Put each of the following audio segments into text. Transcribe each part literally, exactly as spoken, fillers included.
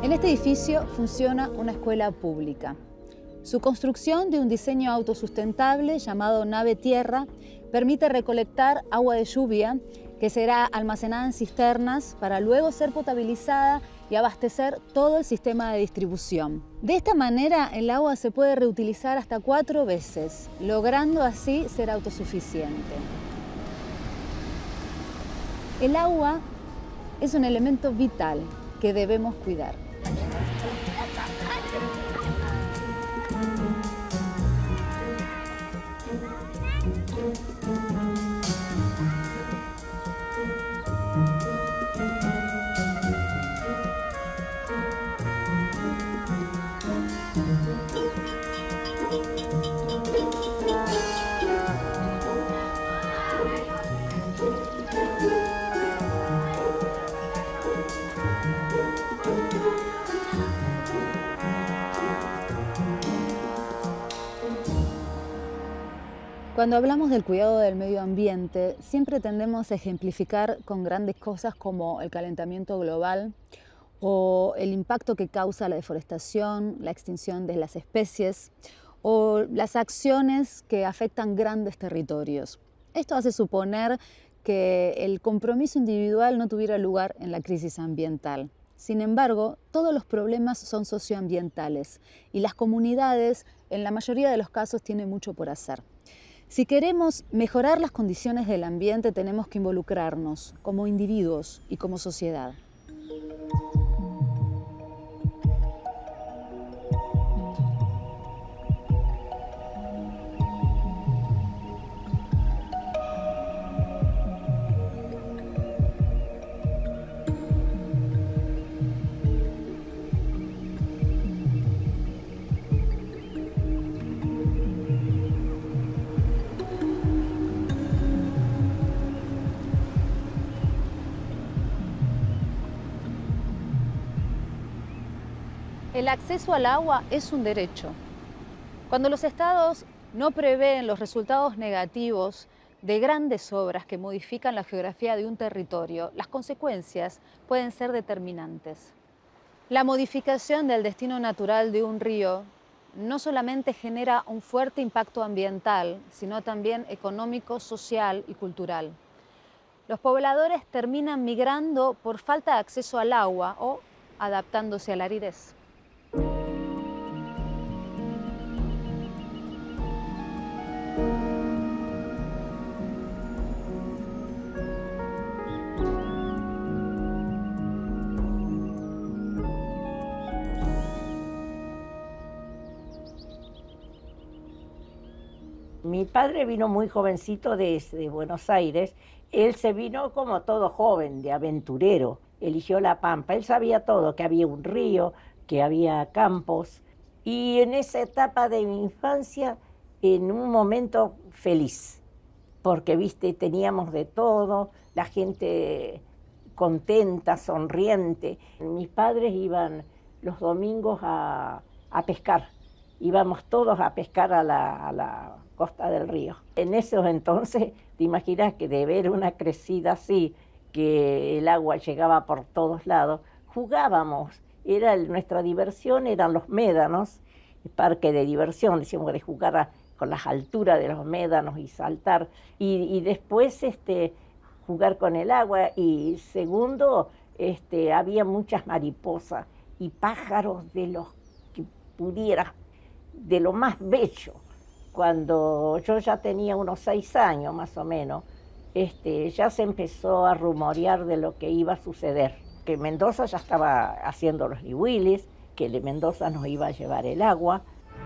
En este edificio funciona una escuela pública. Su construcción, de un diseño autosustentable llamado nave tierra, permite recolectar agua de lluvia que será almacenada en cisternas para luego ser potabilizada y abastecer todo el sistema de distribución. De esta manera, el agua se puede reutilizar hasta cuatro veces, logrando así ser autosuficiente. El agua es un elemento vital que debemos cuidar. Cuando hablamos del cuidado del medio ambiente, siempre tendemos a ejemplificar con grandes cosas como el calentamiento global o el impacto que causa la deforestación, la extinción de las especies o las acciones que afectan grandes territorios. Esto hace suponer que el compromiso individual no tuviera lugar en la crisis ambiental. Sin embargo, todos los problemas son socioambientales y las comunidades, en la mayoría de los casos, tienen mucho por hacer. Si queremos mejorar las condiciones del ambiente, tenemos que involucrarnos como individuos y como sociedad. El acceso al agua es un derecho. Cuando los estados no prevén los resultados negativos de grandes obras que modifican la geografía de un territorio, las consecuencias pueden ser determinantes. La modificación del destino natural de un río no solamente genera un fuerte impacto ambiental, sino también económico, social y cultural. Los pobladores terminan migrando por falta de acceso al agua o adaptándose a la aridez. Mi padre vino muy jovencito desde Buenos Aires. Él se vino como todo joven, de aventurero. Eligió La Pampa. Él sabía todo, que había un río, que había campos. Y en esa etapa de mi infancia, en un momento feliz, porque, viste, teníamos de todo, la gente contenta, sonriente. Mis padres iban los domingos a, a pescar. Íbamos todos a pescar a la, a la costa del río. En esos entonces, te imaginas que de ver una crecida así, que el agua llegaba por todos lados, jugábamos. Era el, nuestra diversión eran los médanos, el parque de diversión, decíamos, de jugar a, con las alturas de los médanos y saltar. Y, y después este, jugar con el agua. Y segundo, este, había muchas mariposas y pájaros de los que pudieras, de lo más bello. Cuando yo ya tenía unos seis años más o menos, este, ya se empezó a rumorear de lo que iba a suceder. Que Mendoza ya estaba haciendo los Niwilis, que de Mendoza nos iba a llevar el agua.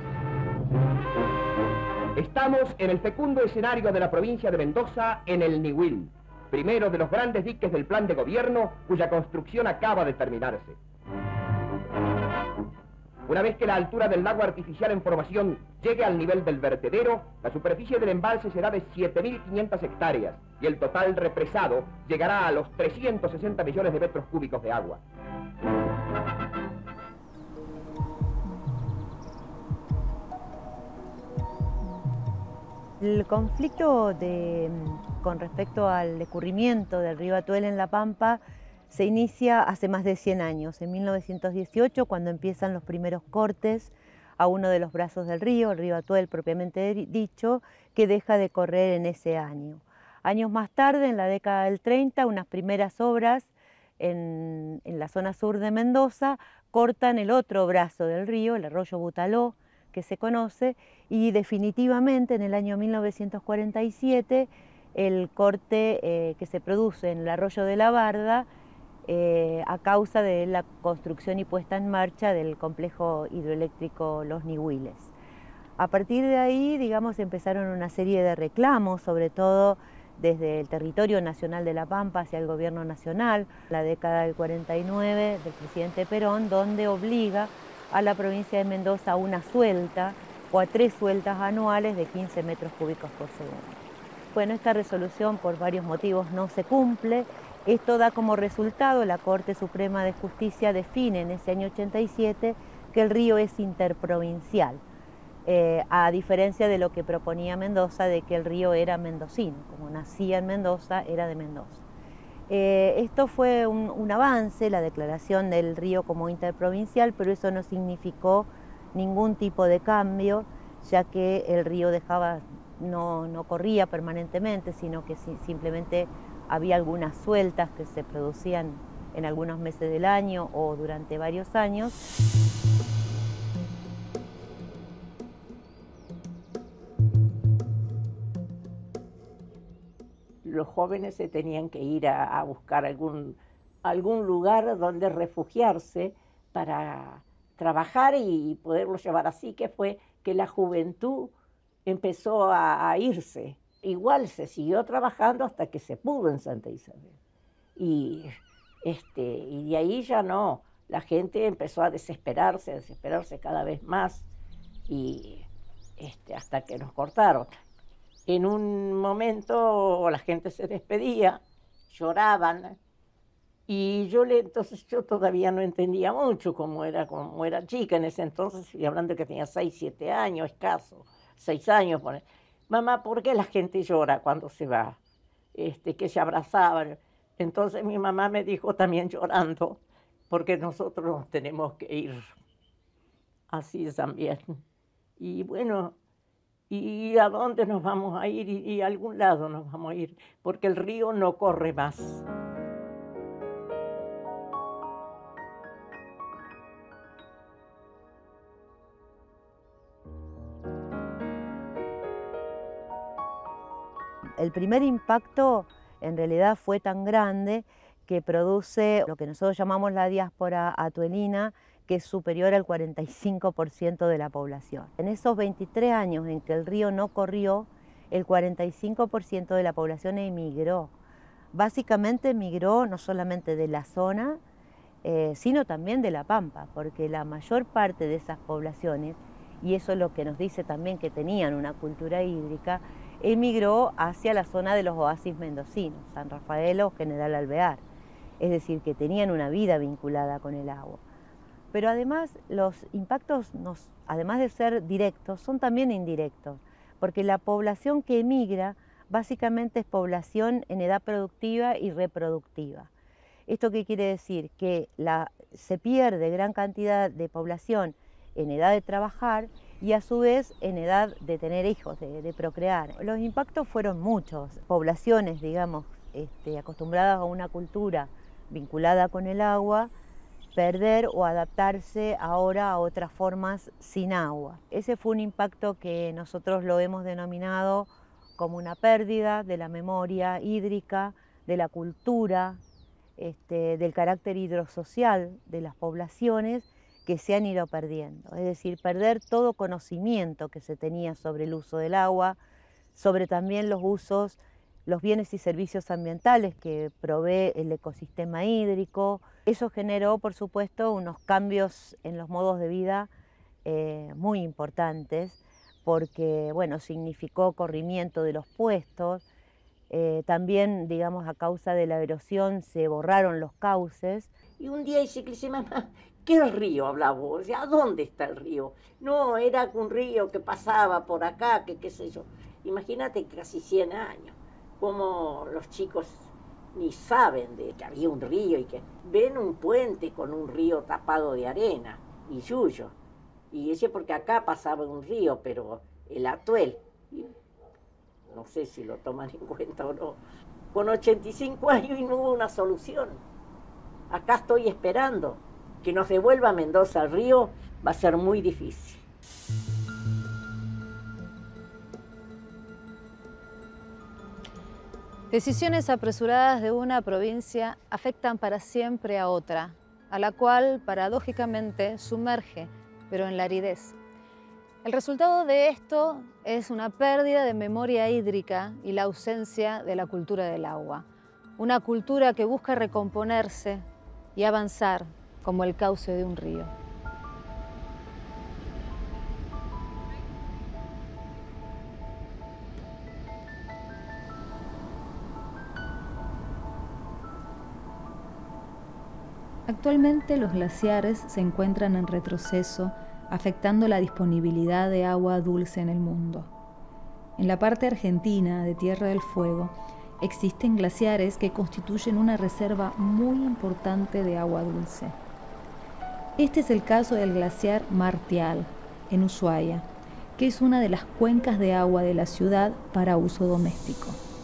Estamos en el fecundo escenario de la provincia de Mendoza, en el Niwil, primero de los grandes diques del plan de gobierno, cuya construcción acaba de terminarse. Una vez que la altura del lago artificial en formación llegue al nivel del vertedero, la superficie del embalse será de siete mil quinientas hectáreas y el total represado llegará a los trescientos sesenta millones de metros cúbicos de agua. El conflicto de, con respecto al escurrimiento del río Atuel en La Pampa se inicia hace más de cien años, en mil novecientos dieciocho, cuando empiezan los primeros cortes a uno de los brazos del río, el río Atuel propiamente dicho, que deja de correr en ese año. Años más tarde, en la década del treinta, unas primeras obras en, en la zona sur de Mendoza cortan el otro brazo del río, el arroyo Butaló, que se conoce, y definitivamente en el año mil novecientos cuarenta y siete el corte eh, que se produce en el arroyo de la Barda eh, a causa de la construcción y puesta en marcha del complejo hidroeléctrico Los Nihuiles. A partir de ahí, digamos, empezaron una serie de reclamos, sobre todo desde el territorio nacional de La Pampa hacia el gobierno nacional, la década del cuarenta y nueve del presidente Perón, donde obliga a la provincia de Mendoza a una suelta o a tres sueltas anuales de quince metros cúbicos por segundo. Bueno, esta resolución por varios motivos no se cumple. Esto da como resultado, la Corte Suprema de Justicia define en ese año ochenta y siete que el río es interprovincial, eh, a diferencia de lo que proponía Mendoza, de que el río era mendocino, como nacía en Mendoza, era de Mendoza. Eh, esto fue un, un avance, la declaración del río como interprovincial, pero eso no significó ningún tipo de cambio, ya que el río dejaba, no, no corría permanentemente, sino que si, simplemente había algunas sueltas que se producían en algunos meses del año o durante varios años. Los jóvenes se tenían que ir a, a buscar algún, algún lugar donde refugiarse para trabajar y poderlos llevar. Así que fue que la juventud empezó a, a irse. Igual se siguió trabajando hasta que se pudo en Santa Isabel. Y, este, y de ahí ya no, la gente empezó a desesperarse, a desesperarse cada vez más, y este, hasta que nos cortaron. En un momento la gente se despedía, lloraban, y yo le, entonces yo todavía no entendía mucho cómo era, cómo era chica en ese entonces, y hablando que tenía seis, siete años, escaso, seis años. Por... Mamá, ¿por qué la gente llora cuando se va? Este, que se abrazaban. Entonces mi mamá me dijo también llorando, porque nosotros nos tenemos que ir. Así también. Y bueno... ¿Y a dónde nos vamos a ir? Y, y a algún lado nos vamos a ir, porque el río no corre más. El primer impacto en realidad fue tan grande que produce lo que nosotros llamamos la diáspora atuelina, que es superior al cuarenta y cinco por ciento de la población. En esos veintitrés años en que el río no corrió, el cuarenta y cinco por ciento de la población emigró. Básicamente emigró no solamente de la zona, eh, sino también de La Pampa, porque la mayor parte de esas poblaciones, y eso es lo que nos dice también que tenían una cultura hídrica, emigró hacia la zona de los oasis mendocinos, San Rafael o General Alvear. Es decir, que tenían una vida vinculada con el agua. Pero además los impactos, nos, además de ser directos, son también indirectos, porque la población que emigra básicamente es población en edad productiva y reproductiva. ¿Esto qué quiere decir? Que la, se pierde gran cantidad de población en edad de trabajar y a su vez en edad de tener hijos, de, de procrear. Los impactos fueron muchos. Poblaciones, digamos, este, acostumbradas a una cultura vinculada con el agua, perder o adaptarse ahora a otras formas sin agua. Ese fue un impacto que nosotros lo hemos denominado como una pérdida de la memoria hídrica, de la cultura, este, del carácter hidrosocial de las poblaciones que se han ido perdiendo. Es decir, perder todo conocimiento que se tenía sobre el uso del agua, sobre también los usos, los bienes y servicios ambientales que provee el ecosistema hídrico. Eso generó, por supuesto, unos cambios en los modos de vida eh, muy importantes, porque, bueno, significó corrimiento de los puestos, eh, también, digamos, a causa de la erosión se borraron los cauces. Y un día dice que le dice, mamá, ¿qué río hablaba vos? O sea, ¿a dónde está el río? No, era un río que pasaba por acá, que qué sé yo. Imagínate, casi cien años, como los chicos ni saben de que había un río y que ven un puente con un río tapado de arena y yuyo. Y ese porque acá pasaba un río, pero el Atuel, no sé si lo toman en cuenta o no, con ochenta y cinco años y no hubo una solución. Acá estoy esperando que nos devuelva Mendoza al río, va a ser muy difícil. Decisiones apresuradas de una provincia afectan para siempre a otra, a la cual, paradójicamente, sumerge, pero en la aridez. El resultado de esto es una pérdida de memoria hídrica y la ausencia de la cultura del agua. Una cultura que busca recomponerse y avanzar como el cauce de un río. Actualmente los glaciares se encuentran en retroceso, afectando la disponibilidad de agua dulce en el mundo. En la parte argentina de Tierra del Fuego existen glaciares que constituyen una reserva muy importante de agua dulce. Este es el caso del glaciar Martial, en Ushuaia, que es una de las cuencas de agua de la ciudad para uso doméstico.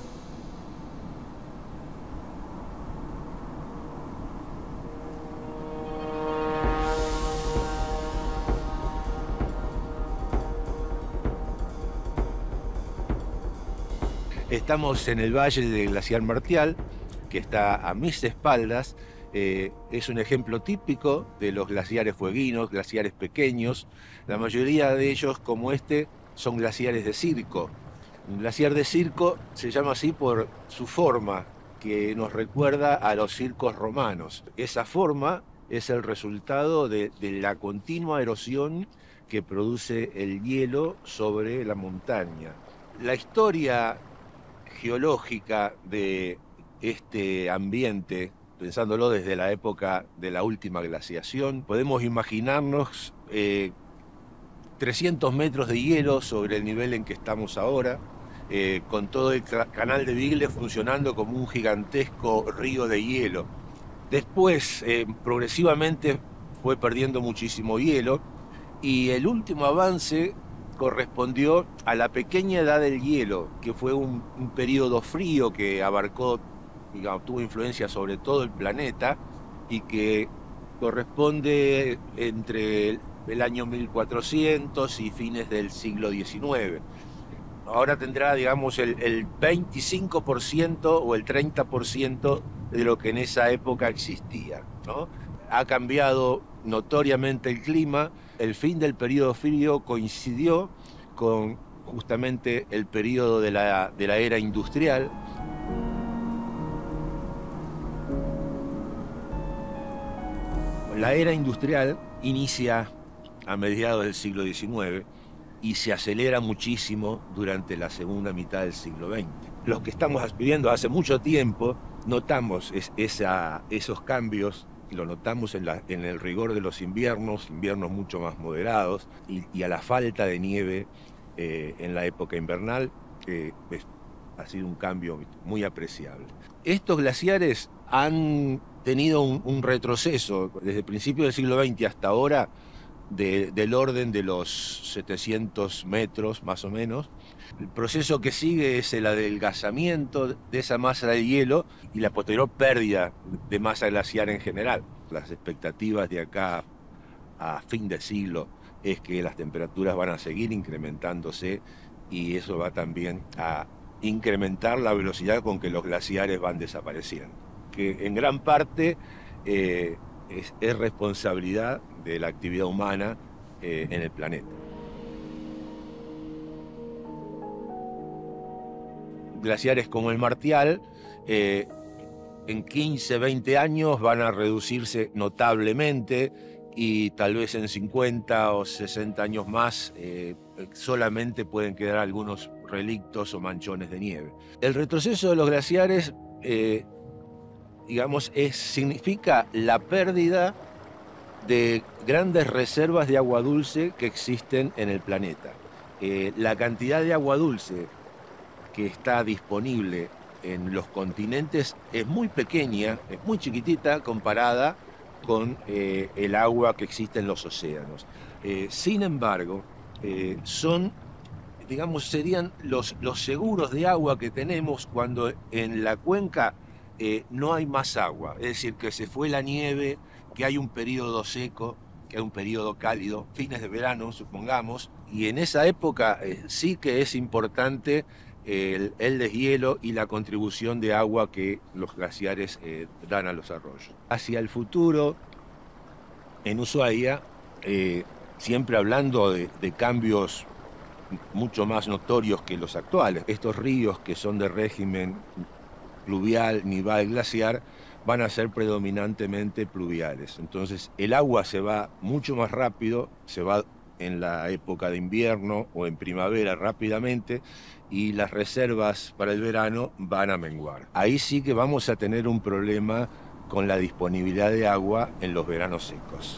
Estamos en el valle del glaciar Martial, que está a mis espaldas. Eh, es un ejemplo típico de los glaciares fueguinos, glaciares pequeños. La mayoría de ellos, como este, son glaciares de circo. Un glaciar de circo se llama así por su forma, que nos recuerda a los circos romanos. Esa forma es el resultado de, de la continua erosión que produce el hielo sobre la montaña. La historia geológica de este ambiente, pensándolo desde la época de la última glaciación, podemos imaginarnos eh, trescientos metros de hielo sobre el nivel en que estamos ahora, eh, con todo el canal de Beagle funcionando como un gigantesco río de hielo. Después, eh, progresivamente fue perdiendo muchísimo hielo y el último avance correspondió a la pequeña edad del hielo, que fue un, un periodo frío que abarcó, digamos, tuvo influencia sobre todo el planeta y que corresponde entre el año mil cuatrocientos y fines del siglo diecinueve. Ahora tendrá, digamos, el, el veinticinco por ciento o el treinta por ciento de lo que en esa época existía, ¿no? Ha cambiado notoriamente el clima. El fin del periodo frío coincidió con justamente el periodo de la, de la era industrial. La era industrial inicia a mediados del siglo diecinueve y se acelera muchísimo durante la segunda mitad del siglo veinte. Los que estamos viviendo hace mucho tiempo notamos es, esa, esos cambios. Lo notamos en, la, en el rigor de los inviernos, inviernos mucho más moderados, y, y a la falta de nieve eh, en la época invernal, que eh, ha sido un cambio muy apreciable. Estos glaciares han tenido un, un retroceso desde el principio del siglo veinte hasta ahora de, del orden de los setecientos metros más o menos. El proceso que sigue es el adelgazamiento de esa masa de hielo y la posterior pérdida de masa glaciar en general. Las expectativas de acá a fin de siglo es que las temperaturas van a seguir incrementándose y eso va también a incrementar la velocidad con que los glaciares van desapareciendo, que en gran parte eh, es, es responsabilidad de la actividad humana eh, en el planeta. Glaciares como el Martial, eh, en quince, veinte años van a reducirse notablemente y tal vez en cincuenta o sesenta años más eh, solamente pueden quedar algunos relictos o manchones de nieve. El retroceso de los glaciares, eh, digamos, es, significa la pérdida de grandes reservas de agua dulce que existen en el planeta. Eh, la cantidad de agua dulce que está disponible en los continentes es muy pequeña, es muy chiquitita comparada con eh, el agua que existe en los océanos. Eh, sin embargo, eh, son, digamos, serían los, los seguros de agua que tenemos cuando en la cuenca eh, no hay más agua. Es decir, que se fue la nieve, que hay un periodo seco, que hay un periodo cálido, fines de verano, supongamos, y en esa época eh, sí que es importante el, el deshielo y la contribución de agua que los glaciares eh, dan a los arroyos. Hacia el futuro, en Ushuaia, eh, siempre hablando de, de cambios mucho más notorios que los actuales, estos ríos que son de régimen pluvial, nival, glaciar, van a ser predominantemente pluviales. Entonces el agua se va mucho más rápido, se va en la época de invierno o en primavera rápidamente, y las reservas para el verano van a menguar. Ahí sí que vamos a tener un problema con la disponibilidad de agua en los veranos secos.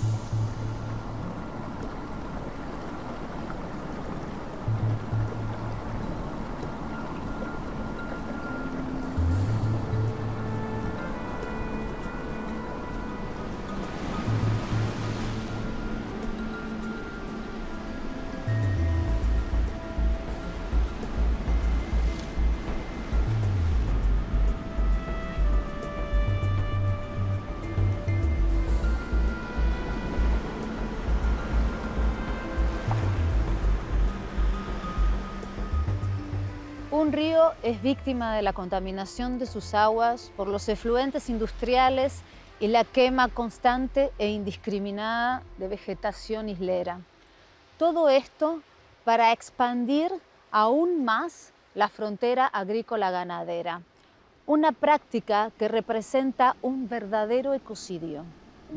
Un río es víctima de la contaminación de sus aguas por los efluentes industriales y la quema constante e indiscriminada de vegetación islera. Todo esto para expandir aún más la frontera agrícola-ganadera, una práctica que representa un verdadero ecocidio.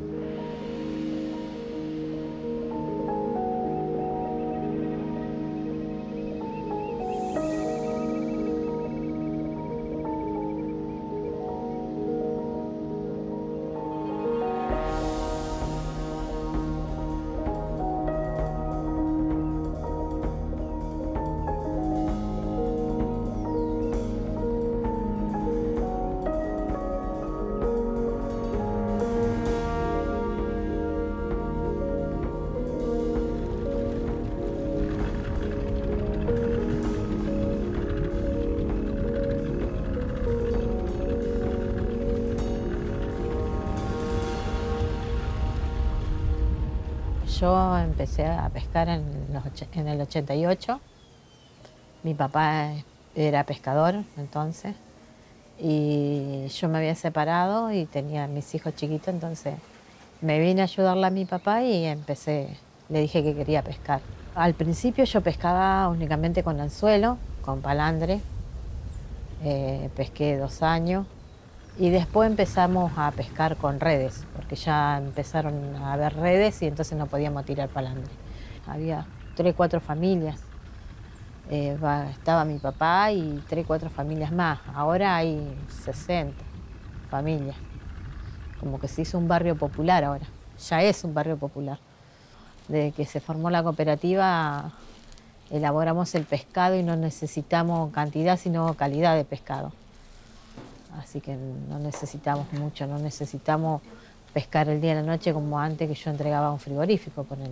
Yo empecé a pescar en, los, en el ochenta y ocho. Mi papá era pescador entonces y yo me había separado y tenía a mis hijos chiquitos, entonces me vine a ayudarle a mi papá y empecé, le dije que quería pescar. Al principio yo pescaba únicamente con anzuelo, con palandre, eh, pesqué dos años. Y después empezamos a pescar con redes, porque ya empezaron a haber redes y entonces no podíamos tirar palandre. Había tres, cuatro familias. Eh, va, estaba mi papá y tres, cuatro familias más. Ahora hay sesenta familias. Como que se hizo un barrio popular ahora. Ya es un barrio popular. Desde que se formó la cooperativa, elaboramos el pescado y no necesitamos cantidad, sino calidad de pescado. Así que no necesitamos mucho, no necesitamos pescar el día y la noche como antes, que yo entregaba un frigorífico, ponele.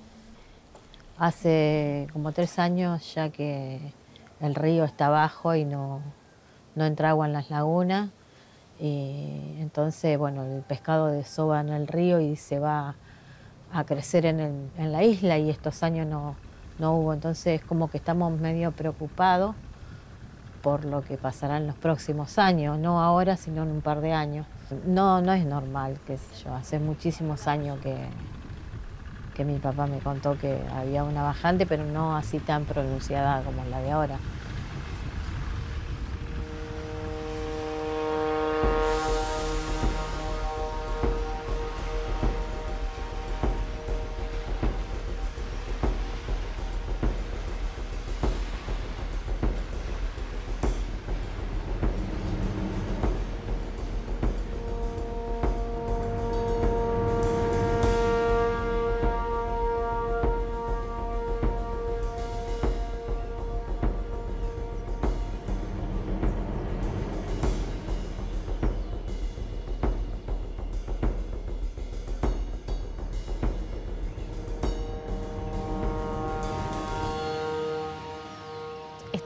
Hace como tres años ya que el río está bajo y no, no entra agua en las lagunas. Y entonces, bueno, el pescado desova en el río y se va a crecer en, el, en la isla, y estos años no, no hubo. Entonces, como que estamos medio preocupados por lo que pasará en los próximos años, no ahora, sino en un par de años. No, no es normal, qué sé yo, hace muchísimos años que, que mi papá me contó que había una bajante, pero no así tan pronunciada como la de ahora.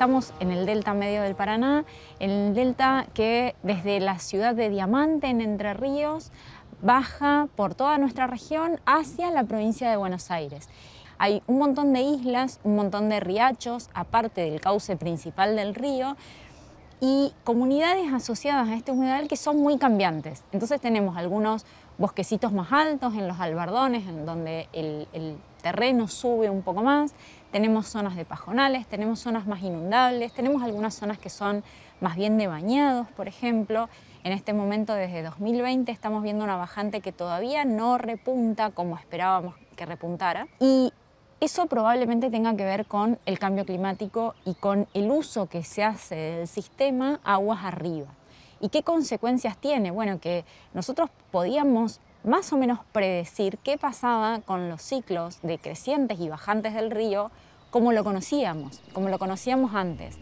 Estamos en el delta medio del Paraná, en el delta que desde la ciudad de Diamante, en Entre Ríos, baja por toda nuestra región hacia la provincia de Buenos Aires. Hay un montón de islas, un montón de riachos, aparte del cauce principal del río, y comunidades asociadas a este humedal que son muy cambiantes. Entonces tenemos algunos bosquecitos más altos en los albardones, en donde el, el terreno sube un poco más, tenemos zonas de pajonales, tenemos zonas más inundables, tenemos algunas zonas que son más bien de bañados, por ejemplo. En este momento, desde dos mil veinte, estamos viendo una bajante que todavía no repunta como esperábamos que repuntara. Y eso probablemente tenga que ver con el cambio climático y con el uso que se hace del sistema aguas arriba. ¿Y qué consecuencias tiene? Bueno, que nosotros podíamos más o menos predecir qué pasaba con los ciclos de crecientes y bajantes del río como lo conocíamos, como lo conocíamos antes.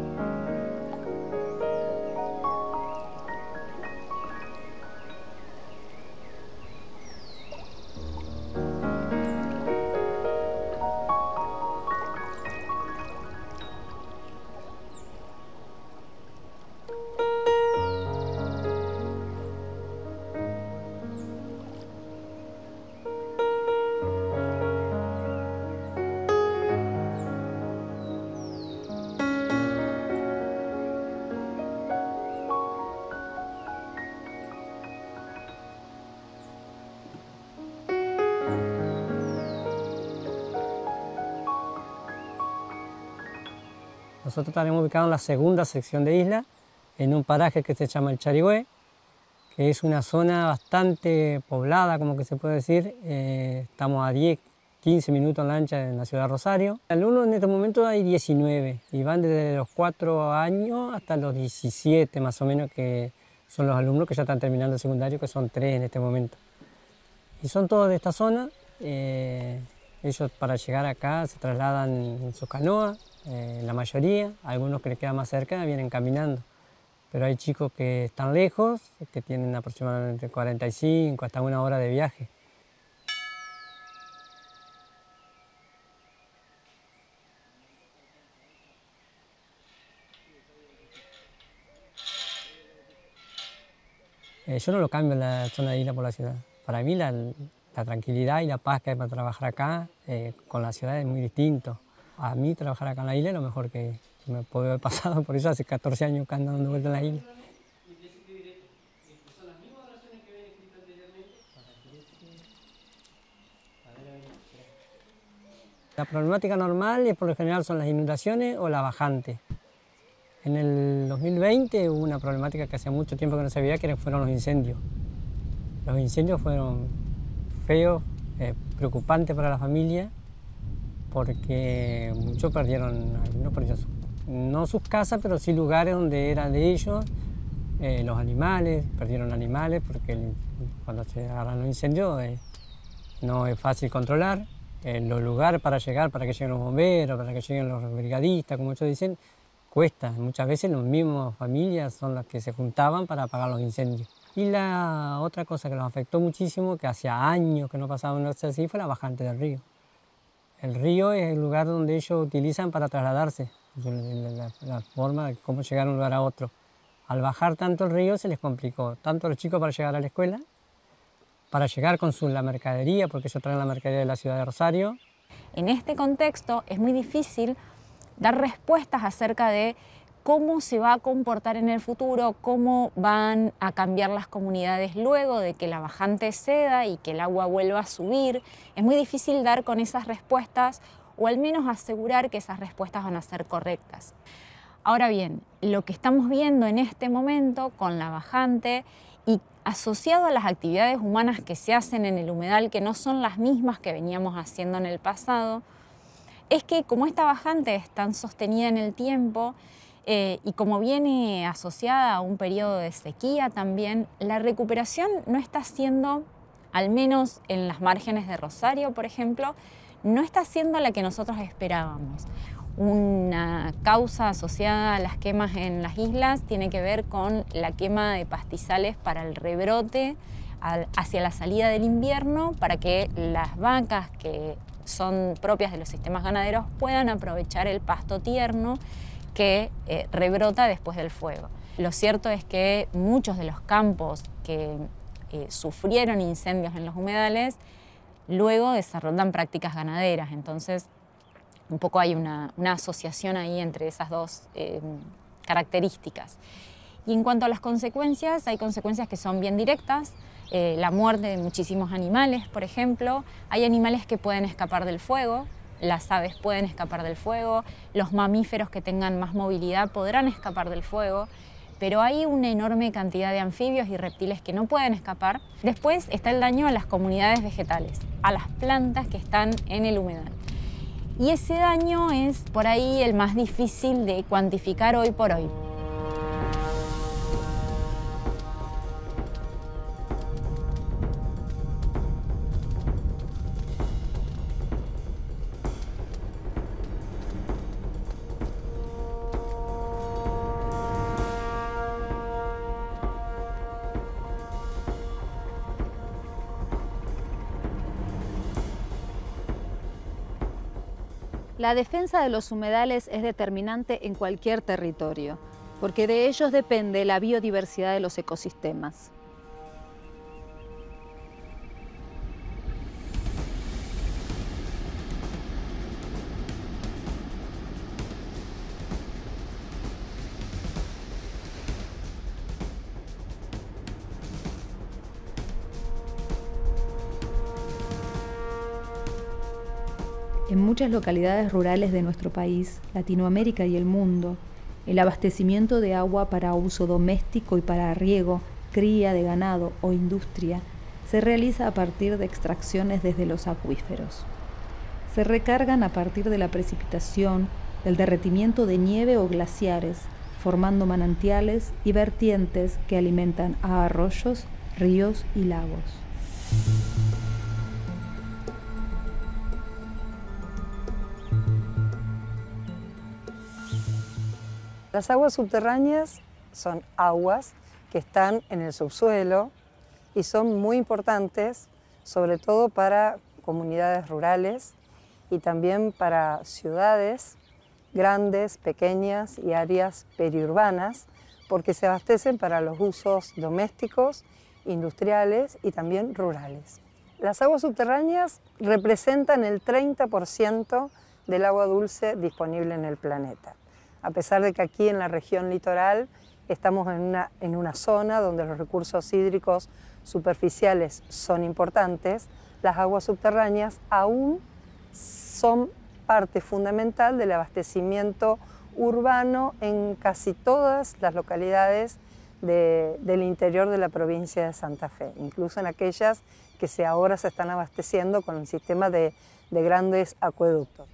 Nosotros estaremos ubicados en la segunda sección de isla, en un paraje que se llama el Charigüe, que es una zona bastante poblada, como que se puede decir. Eh, estamos a diez, quince minutos en lancha en la ciudad de Rosario. Alumnos en este momento hay diecinueve y van desde los cuatro años hasta los diecisiete más o menos, que son los alumnos que ya están terminando el secundario, que son tres en este momento. Y son todos de esta zona. Eh, ellos para llegar acá se trasladan en sus canoas. Eh, la mayoría, algunos que les quedan más cerca, vienen caminando. Pero hay chicos que están lejos, que tienen aproximadamente cuarenta y cinco hasta una hora de viaje. Eh, yo no lo cambio la zona de isla por la ciudad. Para mí la, la tranquilidad y la paz que hay para trabajar acá eh, con la ciudad es muy distinto. A mí trabajar acá en la isla es lo mejor que me puede haber pasado, por eso hace catorce años que ando dando vueltas en la isla. La problemática normal es, por lo general, son las inundaciones o la bajante. En el dos mil veinte hubo una problemática que hacía mucho tiempo que no se veía, que fueron los incendios. Los incendios fueron feos, eh, preocupantes para la familia, porque muchos perdieron, algunos perdieron su, no sus casas, pero sí lugares donde eran de ellos, eh, los animales, perdieron animales, porque el, cuando se agarran los incendios eh, no es fácil controlar. Eh, los lugares para llegar, para que lleguen los bomberos, para que lleguen los brigadistas, como muchos dicen, cuesta. Muchas veces las mismas familias son las que se juntaban para apagar los incendios. Y la otra cosa que los afectó muchísimo, que hacía años que no pasaba una cosa así, fue la bajante del río. El río es el lugar donde ellos utilizan para trasladarse, la, la, la forma de cómo llegar de un lugar a otro. Al bajar tanto el río se les complicó, tanto a los chicos para llegar a la escuela, para llegar con su, la mercadería, porque ellos traen la mercadería de la ciudad de Rosario. En este contexto es muy difícil dar respuestas acerca de cómo se va a comportar en el futuro, cómo van a cambiar las comunidades luego de que la bajante ceda y que el agua vuelva a subir. Es muy difícil dar con esas respuestas o al menos asegurar que esas respuestas van a ser correctas. Ahora bien, lo que estamos viendo en este momento con la bajante y asociado a las actividades humanas que se hacen en el humedal, que no son las mismas que veníamos haciendo en el pasado, es que como esta bajante es tan sostenida en el tiempo, Eh, y como viene asociada a un periodo de sequía también, la recuperación no está siendo, al menos en las márgenes de Rosario, por ejemplo, no está siendo la que nosotros esperábamos. Una causa asociada a las quemas en las islas tiene que ver con la quema de pastizales para el rebrote al, hacia la salida del invierno, para que las vacas que son propias de los sistemas ganaderos puedan aprovechar el pasto tierno que eh, rebrota después del fuego. Lo cierto es que muchos de los campos que eh, sufrieron incendios en los humedales luego desarrollan prácticas ganaderas, entonces un poco hay una, una asociación ahí entre esas dos eh, características. Y en cuanto a las consecuencias, hay consecuencias que son bien directas, eh, la muerte de muchísimos animales, por ejemplo. Hay animales que pueden escapar del fuego, las aves pueden escapar del fuego, los mamíferos que tengan más movilidad podrán escapar del fuego, pero hay una enorme cantidad de anfibios y reptiles que no pueden escapar. Después está el daño a las comunidades vegetales, a las plantas que están en el humedal. Y ese daño es por ahí el más difícil de cuantificar hoy por hoy. La defensa de los humedales es determinante en cualquier territorio, porque de ellos depende la biodiversidad de los ecosistemas. En muchas localidades rurales de nuestro país, Latinoamérica y el mundo, el abastecimiento de agua para uso doméstico y para riego, cría de ganado o industria se realiza a partir de extracciones desde los acuíferos. Se recargan a partir de la precipitación, del derretimiento de nieve o glaciares, formando manantiales y vertientes que alimentan a arroyos, ríos y lagos. Las aguas subterráneas son aguas que están en el subsuelo y son muy importantes, sobre todo para comunidades rurales y también para ciudades grandes, pequeñas y áreas periurbanas, porque se abastecen para los usos domésticos, industriales y también rurales. Las aguas subterráneas representan el treinta por ciento del agua dulce disponible en el planeta. A pesar de que aquí en la región litoral estamos en una, en una zona donde los recursos hídricos superficiales son importantes, las aguas subterráneas aún son parte fundamental del abastecimiento urbano en casi todas las localidades de, del interior de la provincia de Santa Fe, incluso en aquellas que se, ahora se están abasteciendo con el sistema de, de grandes acueductos.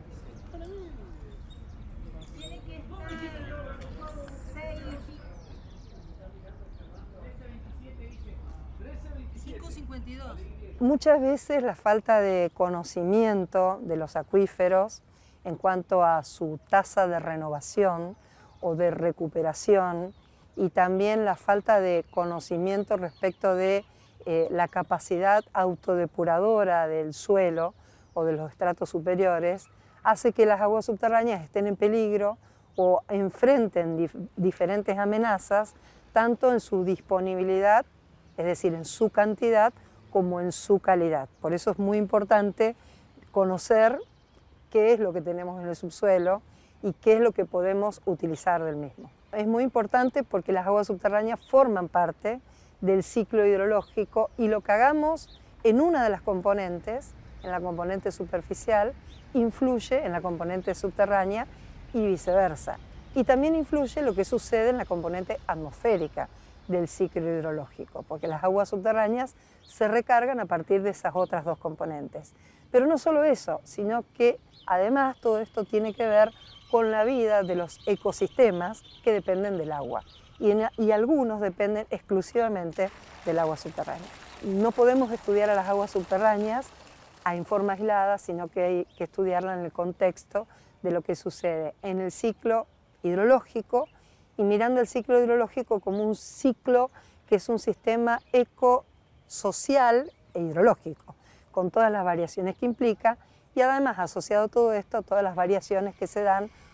Muchas veces la falta de conocimiento de los acuíferos en cuanto a su tasa de renovación o de recuperación y también la falta de conocimiento respecto de eh, la capacidad autodepuradora del suelo o de los estratos superiores hace que las aguas subterráneas estén en peligro o enfrenten dif diferentes amenazas tanto en su disponibilidad, es decir, en su cantidad, como en su calidad. Por eso es muy importante conocer qué es lo que tenemos en el subsuelo y qué es lo que podemos utilizar del mismo. Es muy importante porque las aguas subterráneas forman parte del ciclo hidrológico y lo que hagamos en una de las componentes, en la componente superficial, influye en la componente subterránea y viceversa. Y también influye lo que sucede en la componente atmosférica del ciclo hidrológico, porque las aguas subterráneas se recargan a partir de esas otras dos componentes. Pero no solo eso, sino que además todo esto tiene que ver con la vida de los ecosistemas que dependen del agua y, en, y algunos dependen exclusivamente del agua subterránea. No podemos estudiar a las aguas subterráneas en forma aislada, sino que hay que estudiarla en el contexto de lo que sucede en el ciclo hidrológico y mirando el ciclo hidrológico como un ciclo que es un sistema ecosocial e hidrológico, con todas las variaciones que implica y además asociado a todo esto a todas las variaciones que se dan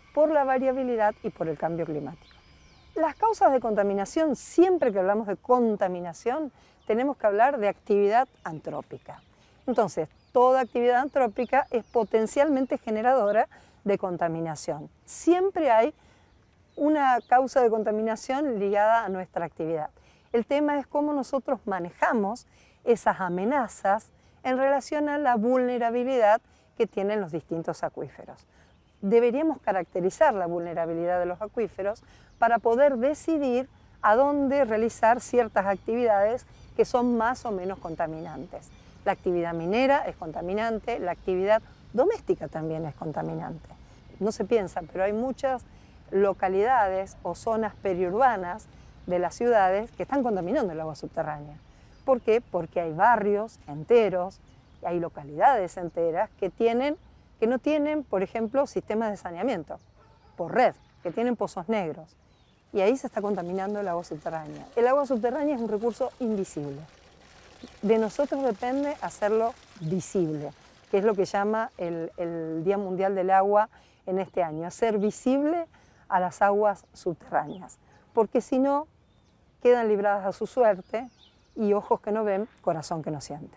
por la variabilidad y por el cambio climático. Las causas de contaminación, siempre que hablamos de contaminación, tenemos que hablar de actividad antrópica. Entonces, toda actividad antrópica es potencialmente generadora de contaminación. Siempre hay una causa de contaminación ligada a nuestra actividad. El tema es cómo nosotros manejamos esas amenazas en relación a la vulnerabilidad que tienen los distintos acuíferos. Deberíamos caracterizar la vulnerabilidad de los acuíferos para poder decidir a dónde realizar ciertas actividades que son más o menos contaminantes. La actividad minera es contaminante, la actividad doméstica también es contaminante. No se piensa, pero hay muchas localidades o zonas periurbanas de las ciudades que están contaminando el agua subterránea. ¿Por qué? Porque hay barrios enteros, hay localidades enteras que, tienen, que no tienen, por ejemplo, sistemas de saneamiento por red, que tienen pozos negros. Y ahí se está contaminando el agua subterránea. El agua subterránea es un recurso invisible. De nosotros depende hacerlo visible, que es lo que llama el, el Día Mundial del Agua en este año, hacer visible a las aguas subterráneas, porque si no, quedan libradas a su suerte y ojos que no ven, corazón que no siente.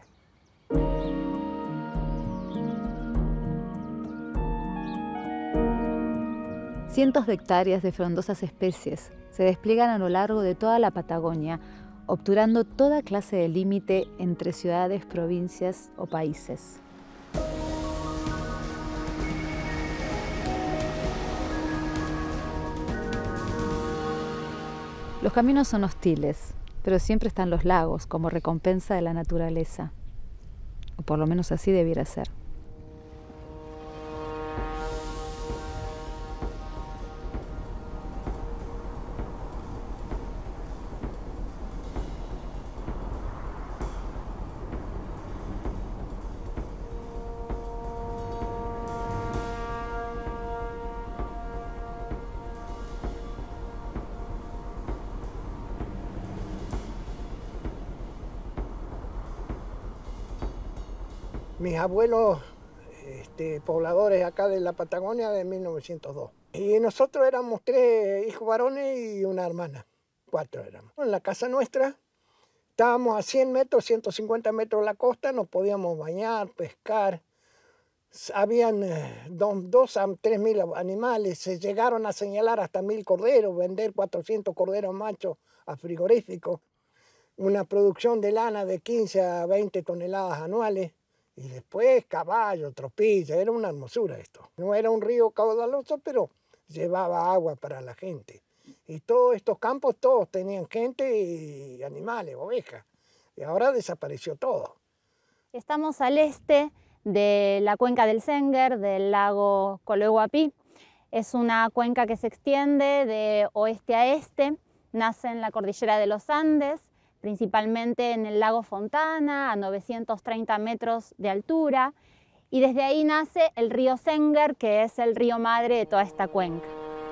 Cientos de hectáreas de frondosas especies se despliegan a lo largo de toda la Patagonia, obturando toda clase de límite entre ciudades, provincias o países. Los caminos son hostiles, pero siempre están los lagos como recompensa de la naturaleza. O por lo menos así debiera ser. Mis abuelos, este, pobladores acá de la Patagonia de mil novecientos dos. Y nosotros éramos tres hijos varones y una hermana, cuatro éramos. En la casa nuestra estábamos a cien metros, ciento cincuenta metros de la costa, nos podíamos bañar, pescar. Habían eh, dos, dos a tres mil animales, se llegaron a señalar hasta mil corderos, vender cuatrocientos corderos machos a frigoríficos. Una producción de lana de quince a veinte toneladas anuales. Y después caballo, tropilla, era una hermosura esto. No era un río caudaloso, pero llevaba agua para la gente. Y todos estos campos, todos tenían gente y animales, ovejas. Y ahora desapareció todo. Estamos al este de la cuenca del Sénguer, del lago Coloiguapí. Es una cuenca que se extiende de oeste a este, nace en la cordillera de los Andes, principalmente en el lago Fontana, a novecientos treinta metros de altura, y desde ahí nace el río Sénguer, que es el río madre de toda esta cuenca.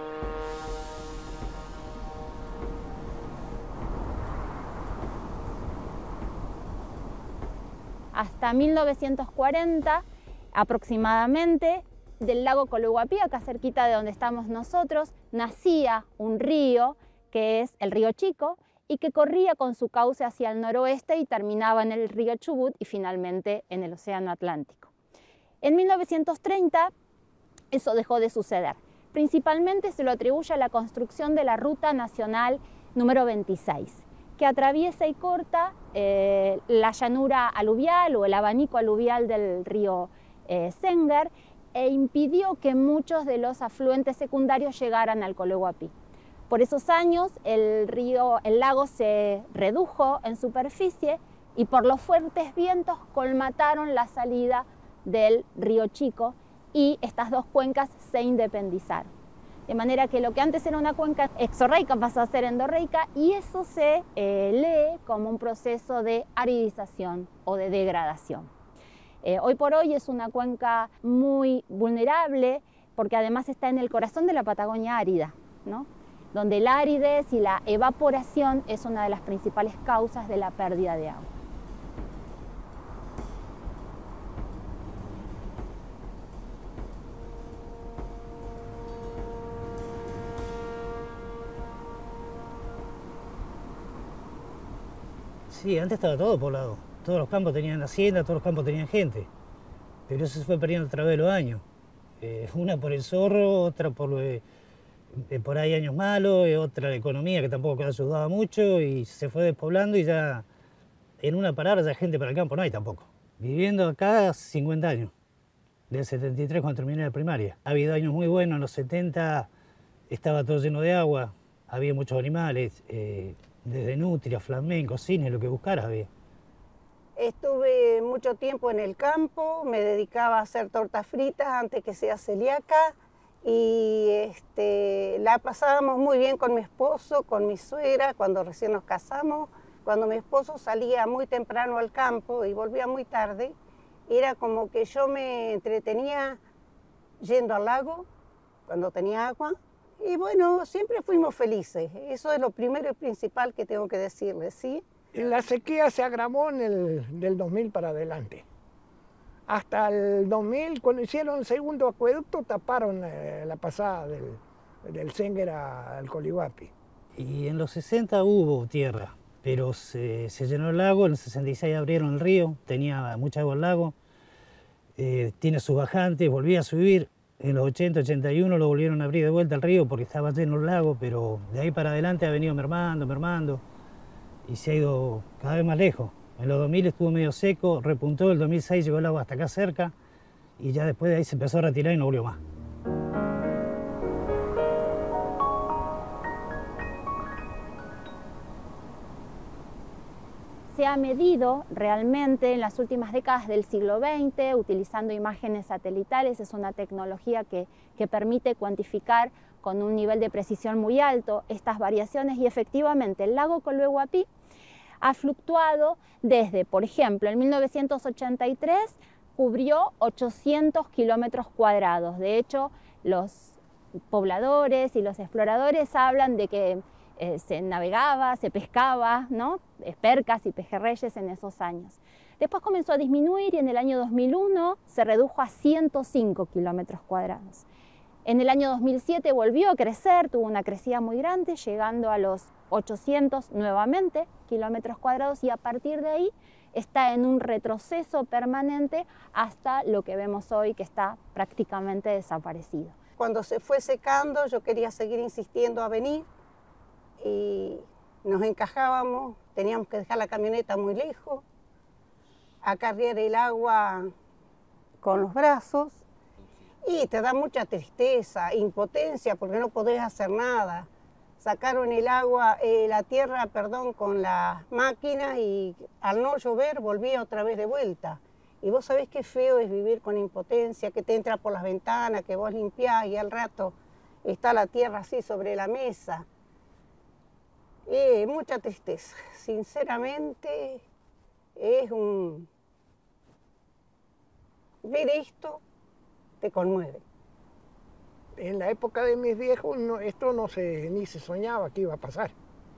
Hasta mil novecientos cuarenta, aproximadamente, del lago Coloiguapí, acá cerquita de donde estamos nosotros, nacía un río, que es el río Chico, y que corría con su cauce hacia el noroeste y terminaba en el río Chubut y finalmente en el Océano Atlántico. En mil novecientos treinta eso dejó de suceder. Principalmente se lo atribuye a la construcción de la Ruta Nacional número veintiséis, que atraviesa y corta eh, la llanura aluvial o el abanico aluvial del río eh, Sénguer e impidió que muchos de los afluentes secundarios llegaran al Coloiguapí. Por esos años el, río, el lago se redujo en superficie y por los fuertes vientos colmataron la salida del río Chico y estas dos cuencas se independizaron. De manera que lo que antes era una cuenca exorreica pasó a ser endorreica y eso se eh, lee como un proceso de aridización o de degradación. Eh, hoy por hoy es una cuenca muy vulnerable porque además está en el corazón de la Patagonia árida, ¿no?, donde la aridez y la evaporación es una de las principales causas de la pérdida de agua. Sí, antes estaba todo poblado. Todos los campos tenían hacienda, todos los campos tenían gente. Pero eso se fue perdiendo a través de los años. Eh, una por el zorro, otra por, lo de, eh, por ahí años malos, eh, otra la economía que tampoco ayudaba mucho y se fue despoblando y ya en una parada ya gente para el campo no hay tampoco. Viviendo acá cincuenta años, del setenta y tres cuando terminé la primaria. Ha habido años muy buenos, en los setenta estaba todo lleno de agua, había muchos animales, eh, desde nutria, flamenco, cine, lo que buscaras había. Estuve mucho tiempo en el campo, me dedicaba a hacer tortas fritas antes que sea celíaca y este, la pasábamos muy bien con mi esposo, con mi suegra, cuando recién nos casamos. Cuando mi esposo salía muy temprano al campo y volvía muy tarde, era como que yo me entretenía yendo al lago cuando tenía agua. Y bueno, siempre fuimos felices. Eso es lo primero y principal que tengo que decirles, ¿sí? La sequía se agravó en el, del dos mil para adelante. Hasta el dos mil, cuando hicieron el segundo acueducto, taparon eh, la pasada del, del Senguer al Colihuapi. Y en los sesenta hubo tierra, pero se, se llenó el lago, en el sesenta y seis abrieron el río, tenía mucha agua el lago, eh, tiene sus bajantes, volvía a subir. En los ochenta, ochenta y uno lo volvieron a abrir de vuelta el río porque estaba lleno el lago, pero de ahí para adelante ha venido mermando, mermando. Y se ha ido cada vez más lejos. En los dos mil estuvo medio seco, repuntó, el dos mil seis llegó el agua hasta acá cerca y ya después de ahí se empezó a retirar y no volvió más. Se ha medido realmente en las últimas décadas del siglo veinte utilizando imágenes satelitales. Es una tecnología que, que permite cuantificar con un nivel de precisión muy alto estas variaciones y efectivamente el lago Colihuapi ha fluctuado desde, por ejemplo, en mil novecientos ochenta y tres cubrió ochocientos kilómetros cuadrados. De hecho, los pobladores y los exploradores hablan de que eh, se navegaba, se pescaba, ¿no? Percas y pejerreyes en esos años. Después comenzó a disminuir y en el año dos mil uno se redujo a ciento cinco kilómetros cuadrados. En el año dos mil siete volvió a crecer, tuvo una crecida muy grande, llegando a los ochocientos nuevamente kilómetros cuadrados y a partir de ahí está en un retroceso permanente hasta lo que vemos hoy, que está prácticamente desaparecido. Cuando se fue secando yo quería seguir insistiendo a venir y nos encajábamos, teníamos que dejar la camioneta muy lejos, acarrear el agua con los brazos y te da mucha tristeza, impotencia porque no podés hacer nada. Sacaron el agua, eh, la tierra, perdón, con las máquinas y al no llover volvía otra vez de vuelta. Y vos sabés qué feo es vivir con impotencia, que te entra por las ventanas, que vos limpiás y al rato está la tierra así sobre la mesa. Eh, mucha tristeza, sinceramente es un... Ver esto te conmueve. En la época de mis viejos no, esto no se, ni se soñaba que iba a pasar.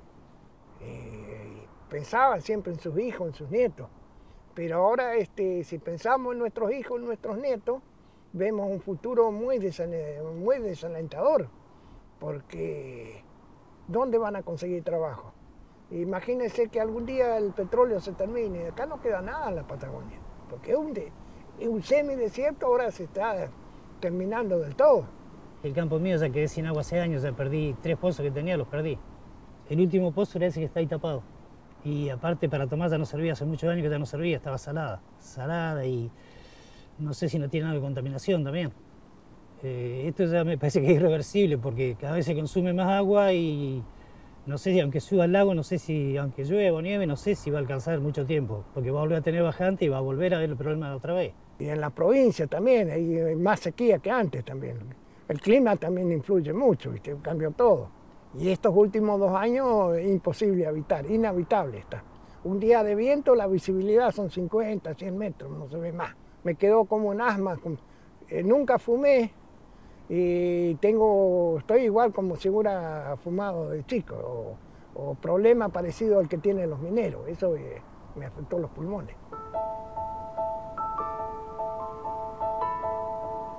Eh, pensaban siempre en sus hijos, en sus nietos. Pero ahora este, si pensamos en nuestros hijos, en nuestros nietos, vemos un futuro muy, muy desalentador. Porque ¿dónde van a conseguir trabajo? Imagínense que algún día el petróleo se termine. Acá no queda nada en la Patagonia. Porque es un, de, es un semidesierto, ahora se está terminando del todo. El campo mío ya quedé sin agua hace años, ya perdí tres pozos que tenía, los perdí. El último pozo era ese que está ahí tapado. Y aparte para tomar ya no servía, hace muchos años que ya no servía, estaba salada. Salada y no sé si no tiene algo de contaminación también. Eh, esto ya me parece que es irreversible porque cada vez se consume más agua y no sé si aunque suba al lago, no sé si aunque llueva o nieve, no sé si va a alcanzar mucho tiempo. Porque va a volver a tener bajante y va a volver a ver el problema otra vez. Y en la provincia también hay más sequía que antes también. El clima también influye mucho, ¿viste? Cambió todo. Y estos últimos dos años es imposible habitar, inhabitable está. Un día de viento la visibilidad son cincuenta, cien metros, no se ve más. Me quedó como un asma, eh, nunca fumé y tengo, estoy igual como si hubiera fumado de chico o, o problema parecido al que tienen los mineros, eso eh, me afectó los pulmones.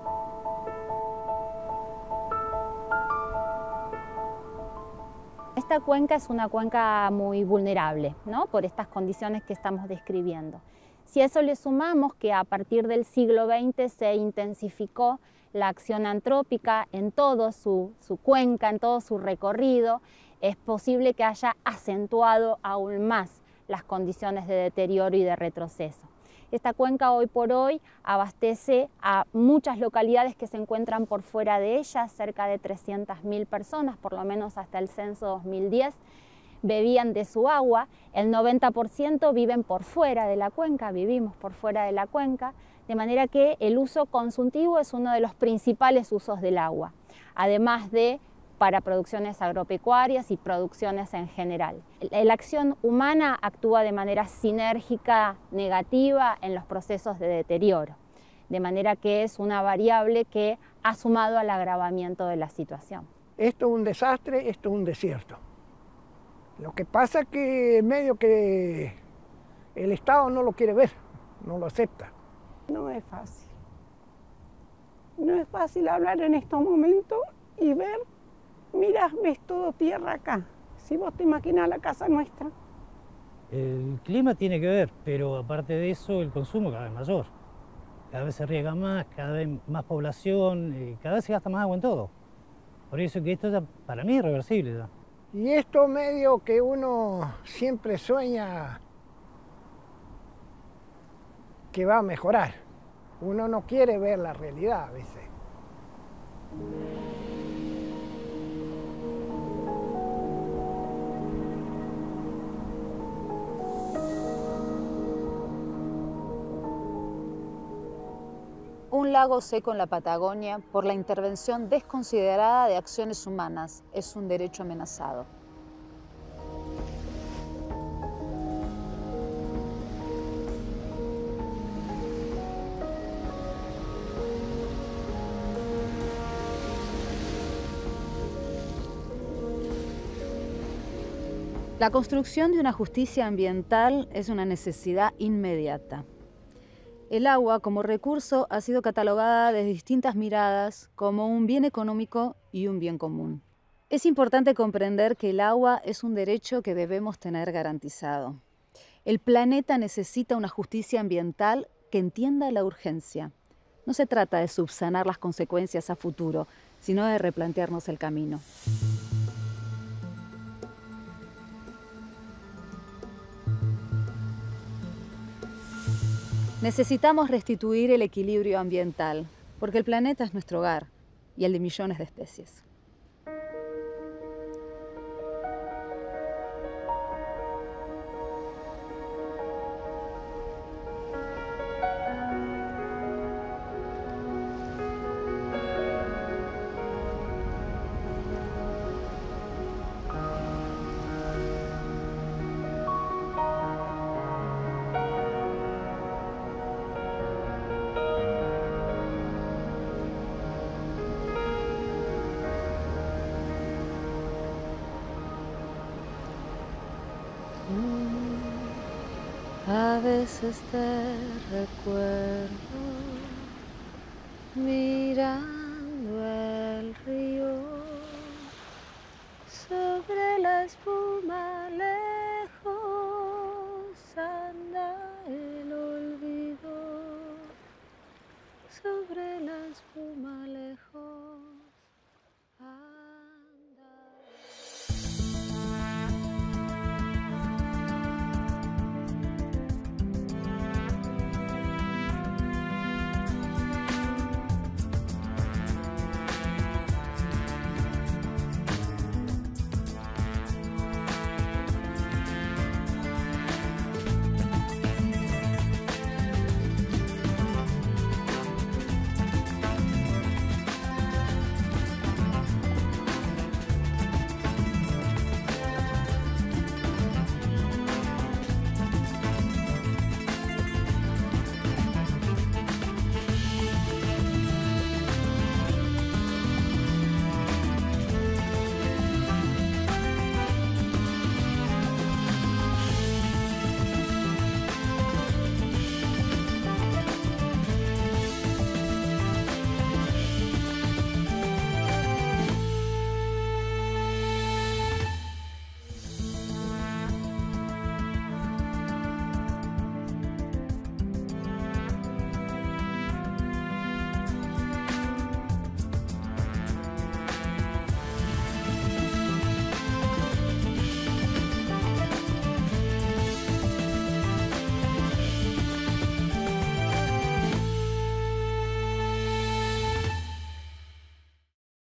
Esta esta cuenca es una cuenca muy vulnerable, ¿no? Por estas condiciones que estamos describiendo. Si a eso le sumamos que a partir del siglo veinte se intensificó la acción antrópica en toda su, su cuenca, en todo su recorrido, es posible que haya acentuado aún más las condiciones de deterioro y de retroceso. Esta cuenca hoy por hoy abastece a muchas localidades que se encuentran por fuera de ella, cerca de trescientas mil personas, por lo menos hasta el censo dos mil diez, bebían de su agua. El noventa por ciento viven por fuera de la cuenca, vivimos por fuera de la cuenca, de manera que el uso consultivo es uno de los principales usos del agua, además de para producciones agropecuarias y producciones en general. La acción humana actúa de manera sinérgica negativa en los procesos de deterioro, de manera que es una variable que ha sumado al agravamiento de la situación. Esto es un desastre, esto es un desierto. Lo que pasa es que medio que el Estado no lo quiere ver, no lo acepta. No es fácil. No es fácil hablar en estos momentos y ver, mira, ves todo tierra acá. Si vos te imaginas la casa nuestra. El clima tiene que ver, pero aparte de eso, el consumo cada vez mayor. Cada vez se riega más, cada vez más población, cada vez se gasta más agua en todo. Por eso que esto ya, para mí es irreversible ya. Y esto medio que uno siempre sueña que va a mejorar. Uno no quiere ver la realidad a veces. Un lago seco en la Patagonia por la intervención desconsiderada de acciones humanas es un derecho amenazado. La construcción de una justicia ambiental es una necesidad inmediata. El agua como recurso ha sido catalogada desde distintas miradas como un bien económico y un bien común. Es importante comprender que el agua es un derecho que debemos tener garantizado. El planeta necesita una justicia ambiental que entienda la urgencia. No se trata de subsanar las consecuencias a futuro, sino de replantearnos el camino. Necesitamos restituir el equilibrio ambiental, porque el planeta es nuestro hogar y el de millones de especies. A veces te recuerdo mirando el río sobre la espuma lenta.